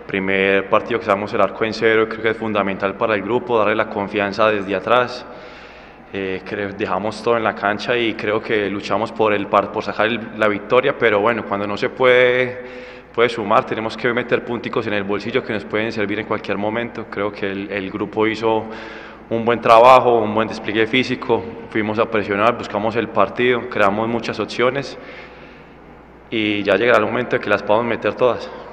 primer partido que sacamos el arco en cero, creo que es fundamental para el grupo, darle la confianza desde atrás. Dejamos todo en la cancha y creo que luchamos por sacar la victoria, pero bueno, cuando no se puede sumar, tenemos que meter punticos en el bolsillo que nos pueden servir en cualquier momento. Creo que el grupo hizo un buen trabajo, un buen despliegue físico, fuimos a presionar, buscamos el partido, creamos muchas opciones y ya llegará el momento de que las podamos meter todas.